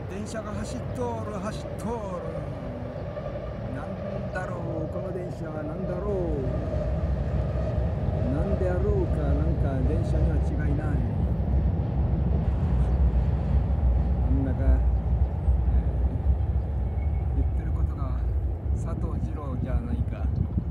電車が走っとる走っとる。なんだろうこの電車は。なんだろうなんであろうか。なんか電車には違いない。なんだか、言ってることが佐藤二郎じゃないか。